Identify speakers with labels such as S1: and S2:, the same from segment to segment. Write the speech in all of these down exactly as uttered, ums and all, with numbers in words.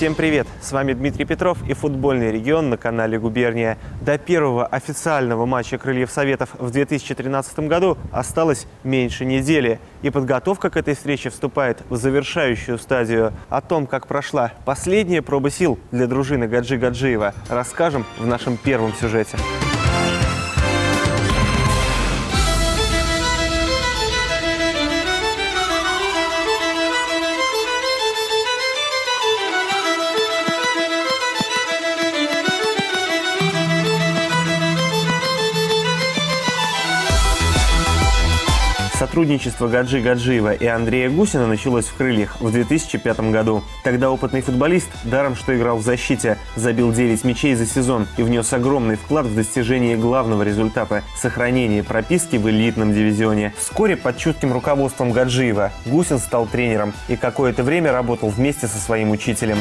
S1: Всем привет! С вами Дмитрий Петров и футбольный регион на канале «Губерния». До первого официального матча «Крыльев Советов» в две тысячи тринадцатом году осталось меньше недели. И подготовка к этой встрече вступает в завершающую стадию. О том, как прошла последняя проба сил для дружины Гаджи Гаджиева, расскажем в нашем первом сюжете. Сотрудничество Гаджи Гаджиева и Андрея Гусина началось в «Крыльях» в две тысячи пятом году. Тогда опытный футболист, даром что играл в защите, забил девять мячей за сезон и внес огромный вклад в достижение главного результата – сохранение прописки в элитном дивизионе. Вскоре под чутким руководством Гаджиева Гусин стал тренером и какое-то время работал вместе со своим учителем.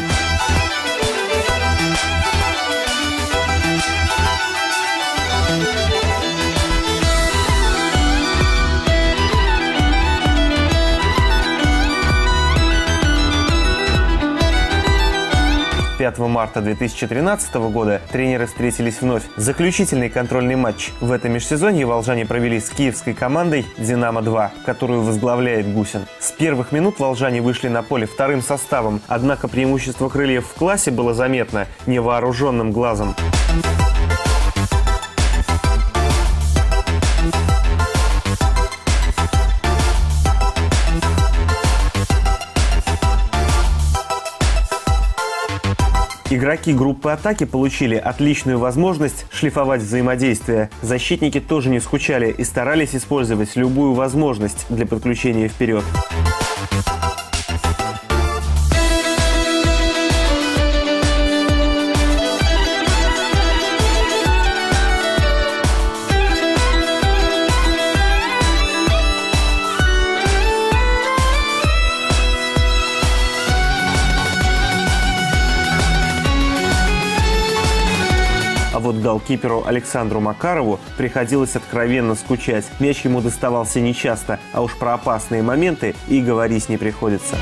S1: пятого марта две тысячи тринадцатого года тренеры встретились вновь. Заключительный контрольный матч в этом межсезонье волжане провели с киевской командой «Динамо-два», которую возглавляет Гусин. С первых минут волжане вышли на поле вторым составом, однако преимущество крыльев в классе было заметно невооруженным глазом. Игроки группы атаки получили отличную возможность шлифовать взаимодействие. Защитники тоже не скучали и старались использовать любую возможность для подключения вперед. А вот голкиперу Александру Макарову приходилось откровенно скучать. Мяч ему доставался нечасто, а уж про опасные моменты и говорить не приходится.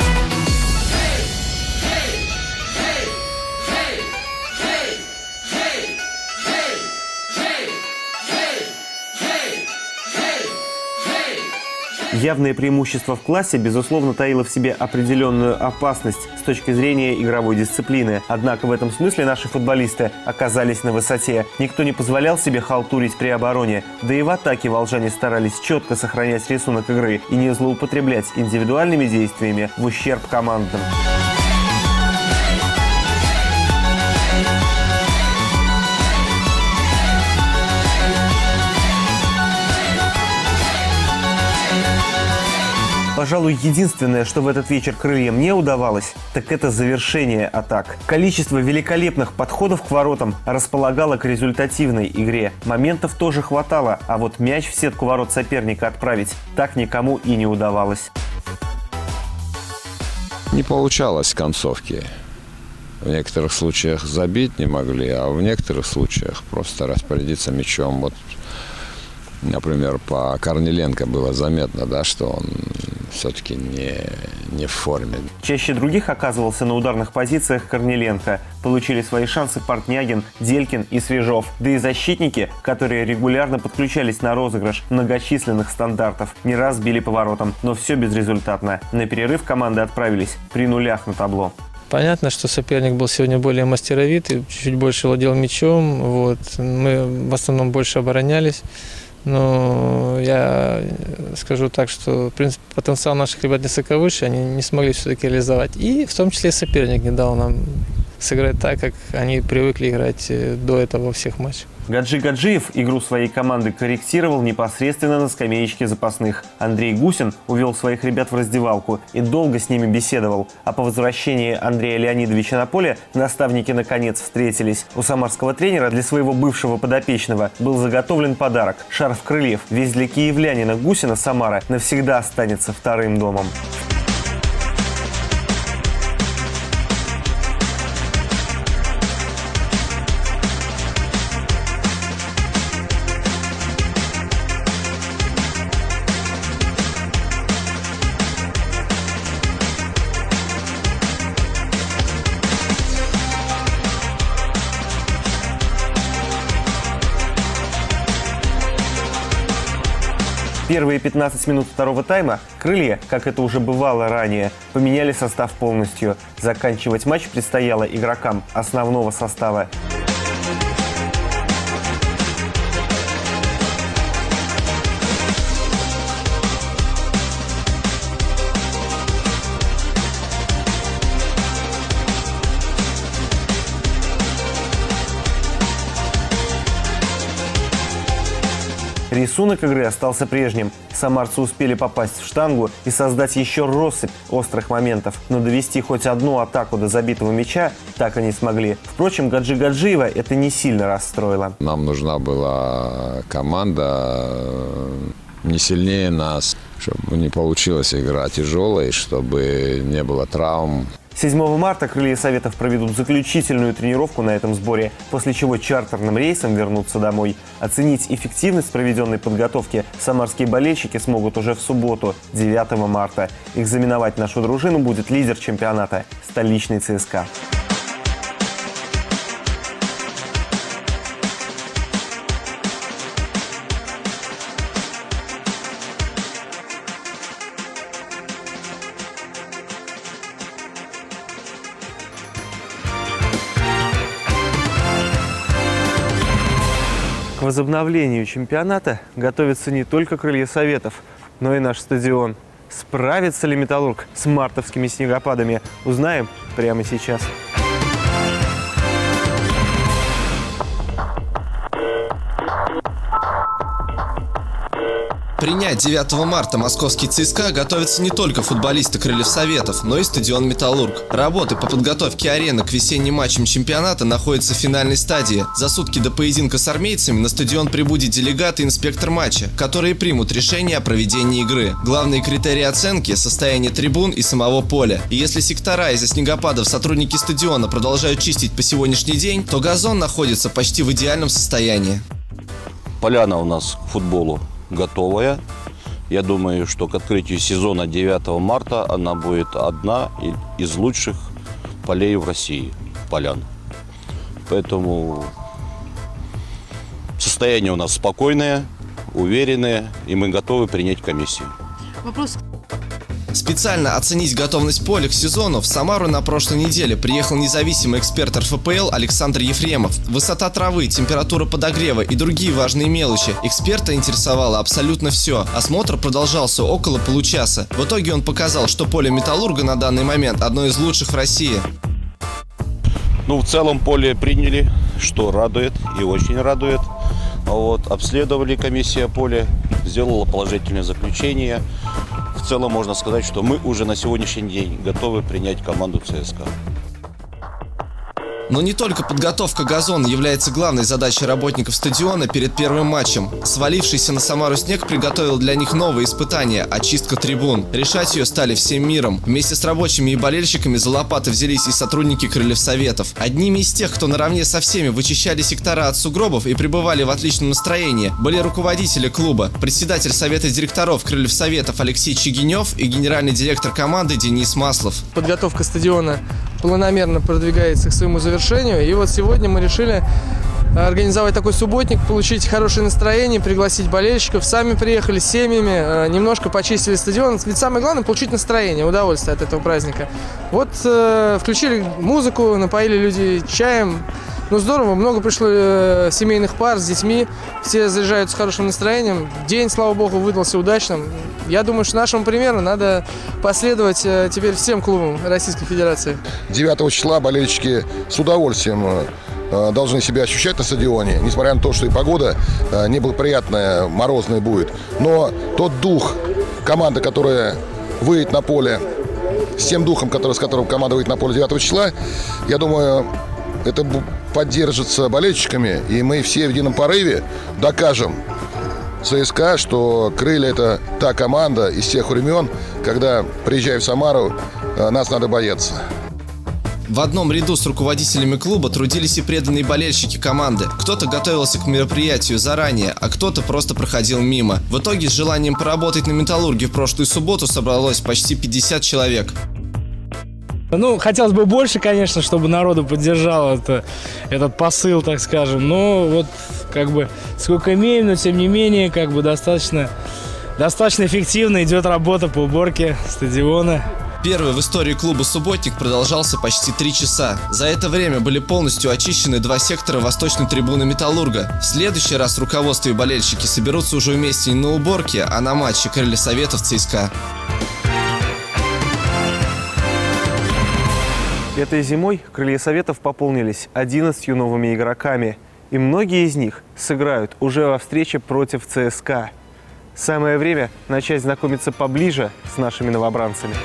S1: Явное преимущество в классе, безусловно, таило в себе определенную опасность с точки зрения игровой дисциплины. Однако в этом смысле наши футболисты оказались на высоте. Никто не позволял себе халтурить при обороне. Да и в атаке волжане старались четко сохранять рисунок игры и не злоупотреблять индивидуальными действиями в ущерб командным. Пожалуй, единственное, что в этот вечер крыльям не удавалось, так это завершение атак. Количество великолепных подходов к воротам располагало к результативной игре. Моментов тоже хватало, а вот мяч в сетку ворот соперника отправить так никому и не удавалось.
S2: Не получалось концовки. В некоторых случаях забить не могли, а в некоторых случаях просто распорядиться мячом. Вот, например, по Корниленко было заметно, да, что он все-таки не, не в форме.
S1: Чаще других оказывался на ударных позициях Корниленко. Получили свои шансы Портнягин, Делькин и Свежов. Да и защитники, которые регулярно подключались на розыгрыш многочисленных стандартов, не раз били по воротам, но все безрезультатно. На перерыв команды отправились при нулях на табло.
S3: Понятно, что соперник был сегодня более мастеровитый, чуть больше владел мячом. Вот. Мы в основном больше оборонялись. Но я скажу так, что, в принципе, потенциал наших ребят несколько выше, они не смогли все-таки реализовать. И в том числе соперник не дал нам сыграть так, как они привыкли играть до этого во всех матчах.
S1: Гаджи Гаджиев игру своей команды корректировал непосредственно на скамеечке запасных. Андрей Гусин увел своих ребят в раздевалку и долго с ними беседовал. А по возвращении Андрея Леонидовича на поле наставники наконец встретились. У самарского тренера для своего бывшего подопечного был заготовлен подарок – шарф крыльев. Ведь для киевлянина Гусина Самара навсегда останется вторым домом. Первые пятнадцать минут второго тайма крылья, как это уже бывало ранее, поменяли состав полностью. Заканчивать матч предстояло игрокам основного состава. Рисунок игры остался прежним. Самарцы успели попасть в штангу и создать еще россыпь острых моментов. Но довести хоть одну атаку до забитого мяча так и не смогли. Впрочем, Гаджи Гаджиева это не сильно расстроило.
S2: Нам нужна была команда не сильнее нас, чтобы не получилась игра тяжелой, чтобы не было травм.
S1: седьмого марта крылья Советов проведут заключительную тренировку на этом сборе, после чего чартерным рейсом вернутся домой. Оценить эффективность проведенной подготовки самарские болельщики смогут уже в субботу, девятого марта. Экзаменовать нашу дружину будет лидер чемпионата – столичный ЦСКА. К возобновлению чемпионата готовятся не только крылья Советов, но и наш стадион. Справится ли «Металлург» с мартовскими снегопадами, узнаем прямо сейчас.
S4: Принять девятого марта московский ЦСКА готовятся не только футболисты крыльев Советов, но и стадион «Металлург». Работы по подготовке арены к весенним матчам чемпионата находятся в финальной стадии. За сутки до поединка с армейцами на стадион прибудет делегат и инспектор матча, которые примут решение о проведении игры. Главные критерии оценки – состояние трибун и самого поля. И если сектора из-за снегопадов сотрудники стадиона продолжают чистить по сегодняшний день, то газон находится почти в идеальном состоянии.
S5: Поляна у нас к футболу готовая. Я думаю, что к открытию сезона девятого марта она будет одна из лучших полей в России, полян. Поэтому состояние у нас спокойное, уверенное, и мы готовы принять комиссию.
S6: Вопрос.
S4: Специально оценить готовность поля к сезону в Самару на прошлой неделе приехал независимый эксперт эр эф пэ эл Александр Ефремов. Высота травы, температура подогрева и другие важные мелочи эксперта интересовало абсолютно все. Осмотр продолжался около получаса. В итоге он показал, что поле «Металлурга» на данный момент одно из лучших в России.
S5: Ну, в целом поле приняли, что радует и очень радует. Вот, обследовали комиссия поля, сделала положительное заключение. В целом можно сказать, что мы уже на сегодняшний день готовы принять команду ЦСКА.
S4: Но не только подготовка газона является главной задачей работников стадиона перед первым матчем. Свалившийся на Самару снег приготовил для них новые испытания – очистка трибун. Решать ее стали всем миром. Вместе с рабочими и болельщиками за лопаты взялись и сотрудники крыльев Советов. Одними из тех, кто наравне со всеми вычищали сектора от сугробов и пребывали в отличном настроении, были руководители клуба, председатель совета директоров крыльев Советов Алексей Чигинев и генеральный директор команды Денис Маслов.
S3: Подготовка стадиона планомерно продвигается к своему завершению. И вот сегодня мы решили организовать такой субботник, получить хорошее настроение, пригласить болельщиков. Сами приехали с семьями, немножко почистили стадион. Ведь самое главное – получить настроение, удовольствие от этого праздника. Вот э, включили музыку, напоили людей чаем. Ну здорово, много пришло э, семейных пар с детьми. Все заряжаются с хорошим настроением. День, слава богу, выдался удачным. Я думаю, что нашему примеру надо последовать э, теперь всем клубам Российской Федерации.
S7: девятого числа болельщики с удовольствием э, должны себя ощущать на стадионе, несмотря на то, что и погода э, неблагоприятная, морозная будет. Но тот дух команды, которая выйдет на поле, с тем духом, который, с которым команда выйдет на поле девятого числа, я думаю, это поддержится болельщиками, и мы все в едином порыве докажем ЦСКА, что «Крылья» — это та команда из тех времен, когда, приезжая в Самару, нас надо бояться.
S4: В одном ряду с руководителями клуба трудились и преданные болельщики команды. Кто-то готовился к мероприятию заранее, а кто-то просто проходил мимо. В итоге с желанием поработать на «Металлурге» в прошлую субботу собралось почти пятьдесят человек.
S8: Ну, хотелось бы больше, конечно, чтобы народу поддержал это, этот посыл, так скажем. Но вот, как бы, сколько имеем, но тем не менее, как бы, достаточно достаточно эффективно идет работа по уборке стадиона.
S4: Первый в истории клуба «Субботник» продолжался почти три часа. За это время были полностью очищены два сектора восточной трибуны «Металлурга». В следующий раз руководство и болельщики соберутся уже вместе не на уборке, а на матче «Крылья Советов» ЦСКА.
S1: Этой зимой «Крылья Советов» пополнились одиннадцатью новыми игроками. И многие из них сыграют уже во встрече против ЦСКА. Самое время начать знакомиться поближе с нашими новобранцами.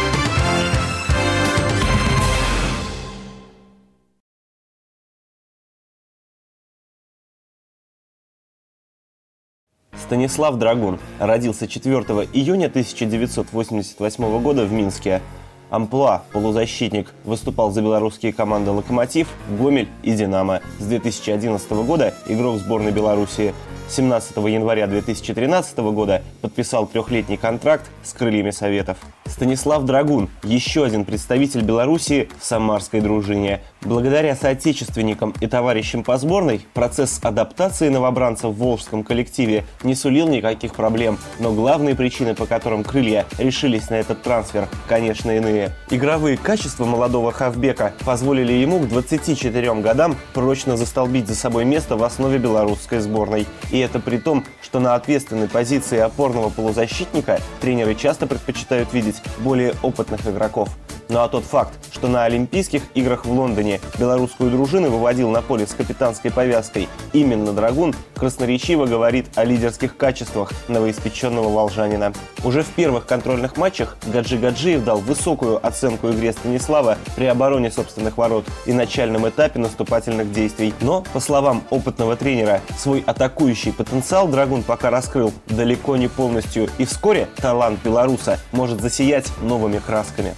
S1: Станислав Драгун родился четвёртого июня тысяча девятьсот восемьдесят восьмого года в Минске. Амплуа – полузащитник. Выступал за белорусские команды «Локомотив», «Гомель» и «Динамо». С две тысячи одиннадцатого года игрок сборной Белоруссии. семнадцатого января две тысячи тринадцатого года подписал трехлетний контракт с «Крыльями Советов». Станислав Драгун – еще один представитель Белоруссии в самарской дружине. Благодаря соотечественникам и товарищам по сборной процесс адаптации новобранцев в волжском коллективе не сулил никаких проблем. Но главные причины, по которым «Крылья» решились на этот трансфер, конечно, иные. Игровые качества молодого хавбека позволили ему к двадцати четырем годам прочно застолбить за собой место в основе белорусской сборной. И это при том, что на ответственной позиции опорного полузащитника тренеры часто предпочитают видеть более опытных игроков. Ну а тот факт, что на Олимпийских играх в Лондоне белорусскую дружину выводил на поле с капитанской повязкой именно Драгун, красноречиво говорит о лидерских качествах новоиспеченного волжанина. Уже в первых контрольных матчах Гаджи Гаджиев дал высокую оценку игре Станислава при обороне собственных ворот и начальном этапе наступательных действий. Но, по словам опытного тренера, свой атакующий потенциал Драгун пока раскрыл далеко не полностью, и вскоре талант белоруса может засиять новыми красками.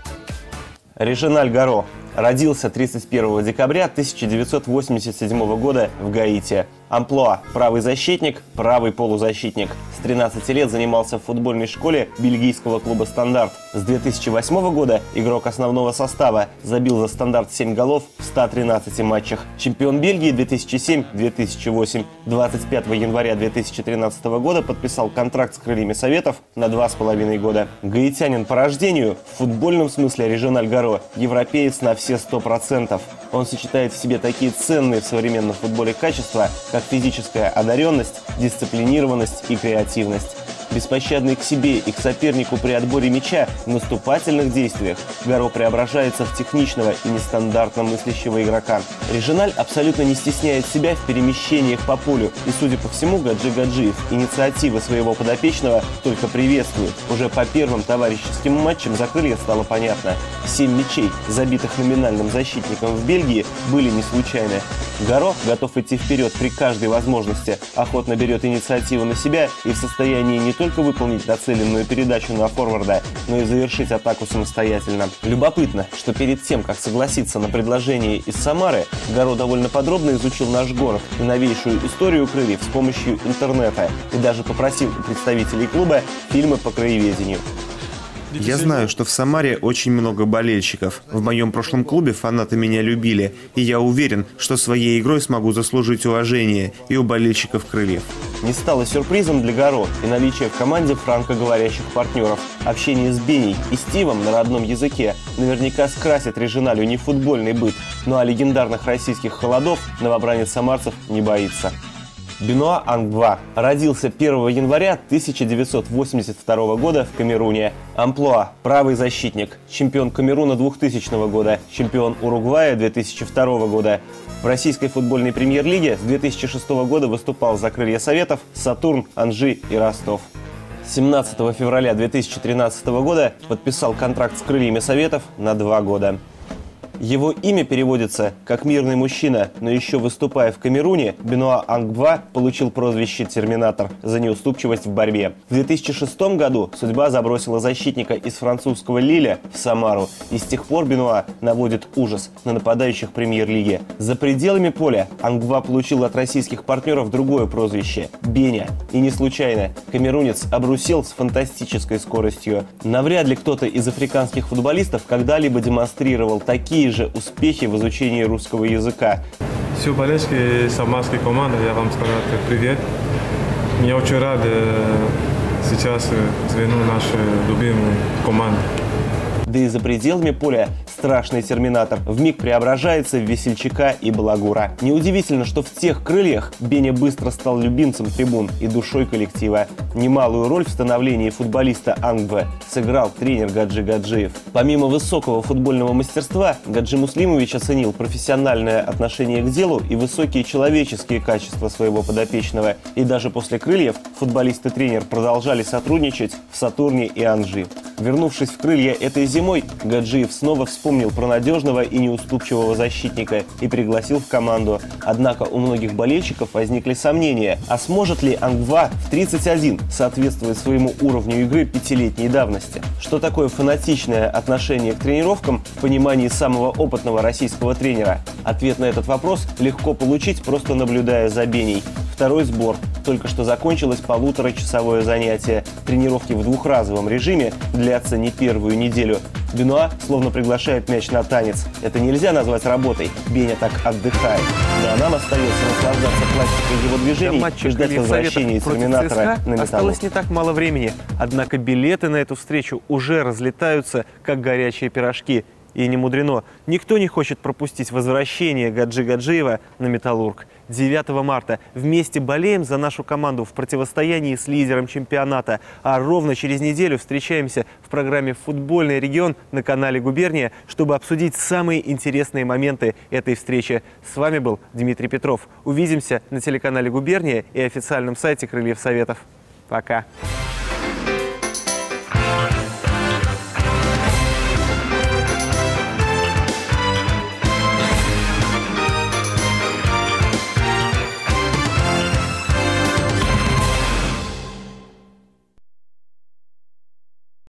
S1: Режиналь Гаро родился тридцать первого декабря тысяча девятьсот восемьдесят седьмого года в Гаити. Амплуа – правый защитник, правый полузащитник. С тринадцати лет занимался в футбольной школе бельгийского клуба «Стандарт». С две тысячи восьмого года игрок основного состава, забил за «Стандарт» семь голов в ста тринадцати матчах. Чемпион Бельгии две тысячи семь — две тысячи восемь. двадцать пятого января две тысячи тринадцатого года подписал контракт с «Крыльями Советов» на два с половиной года. Гаитянин по рождению, в футбольном смысле Режиналь Гаро – европеец на все сто процентов. Он сочетает в себе такие ценные в современном футболе качества, как физическая одаренность, дисциплинированность и креативность. Беспощадный к себе и к сопернику при отборе мяча в наступательных действиях, Гаро преображается в техничного и нестандартно мыслящего игрока. Режиналь абсолютно не стесняет себя в перемещениях по полю, и, судя по всему, Гаджи Гаджиев инициативы своего подопечного только приветствует. Уже по первым товарищеским матчам за «Крылья» стало понятно: семь мячей, забитых номинальным защитником в Бельгии, были не случайны. Гаро готов идти вперед при каждой возможности, охотно берет инициативу на себя и в состоянии не только выполнить нацеленную передачу на форварда, но и завершить атаку самостоятельно. Любопытно, что перед тем, как согласиться на предложение из Самары, Гаро довольно подробно изучил наш город и новейшую историю «Крыльев» с помощью интернета и даже попросил у представителей клуба фильмы по краеведению.
S6: Я знаю, что в Самаре очень много болельщиков. В моем прошлом клубе фанаты меня любили, и я уверен, что своей игрой смогу заслужить уважение и у болельщиков «Крыльев».
S1: Не стало сюрпризом для Гаро и наличие в команде франкоговорящих партнеров. Общение с Беней и Стивом на родном языке наверняка скрасит Режиналю не футбольный быт, ну а легендарных российских холодов новобранец самарцев не боится. Бенуа Ангва родился первого января тысяча девятьсот восемьдесят второго года в Камеруне. Амплуа – правый защитник, чемпион Камеруна двухтысячного года, чемпион Уругвая две тысячи второго года. В российской футбольной премьер-лиге с две тысячи шестого года выступал за «Крылья Советов», «Сатурн», «Анжи» и «Ростов». семнадцатого февраля две тысячи тринадцатого года подписал контракт с «Крыльями Советов» на два года. Его имя переводится как «мирный мужчина», но еще выступая в Камеруне, Бенуа Ангва получил прозвище «Терминатор» за неуступчивость в борьбе. В две тысячи шестом году судьба забросила защитника из французского Лиля в Самару, и с тех пор Бенуа наводит ужас на нападающих премьер-лиги. За пределами поля Ангва получил от российских партнеров другое прозвище – «Беня». И не случайно. Камерунец обрусел с фантастической скоростью. Навряд ли кто-то из африканских футболистов когда-либо демонстрировал такие же успехи в изучении русского языка.
S9: Все болельщики самарской команды, я вам скажу привет. Я очень рад сейчас звено нашей любимой команды.
S1: Да и за пределами поля страшный терминатор вмиг преображается в весельчака и балагура. Неудивительно, что в тех крыльях Беня быстро стал любимцем трибун и душой коллектива. Немалую роль в становлении футболиста Ангвы сыграл тренер Гаджи Гаджиев. Помимо высокого футбольного мастерства, Гаджи Муслимович оценил профессиональное отношение к делу и высокие человеческие качества своего подопечного. И даже после крыльев футболист и тренер продолжали сотрудничать в Сатурне и Анжи. Вернувшись в крылья этой зимой, Гаджиев снова вспомнил про надежного и неуступчивого защитника и пригласил в команду. Однако у многих болельщиков возникли сомнения, а сможет ли Ангва в тридцать один соответствовать своему уровню игры пятилетней давности? Что такое фанатичное отношение к тренировкам в понимании самого опытного российского тренера? Ответ на этот вопрос легко получить, просто наблюдая за Беней. Второй сбор. Только что закончилось полуторачасовое занятие. Тренировки в двухразовом режиме длятся не первую неделю. Бенуа словно приглашает мяч на танец. Это нельзя назвать работой. Беня так отдыхает. Ну а нам остается наслаждаться пластикой его движений и ждать возвращения терминатора на металлург.
S10: Осталось не так мало времени. Однако билеты на эту встречу уже разлетаются, как горячие пирожки. И не мудрено. Никто не хочет пропустить возвращение Гаджи Гаджиева на «Металлург». девятого марта вместе болеем за нашу команду в противостоянии с лидером чемпионата. А ровно через неделю встречаемся в программе «Футбольный регион» на канале «Губерния», чтобы обсудить самые интересные моменты этой встречи. С вами был Дмитрий Петров. Увидимся на телеканале «Губерния» и официальном сайте Крыльев Советов. Пока.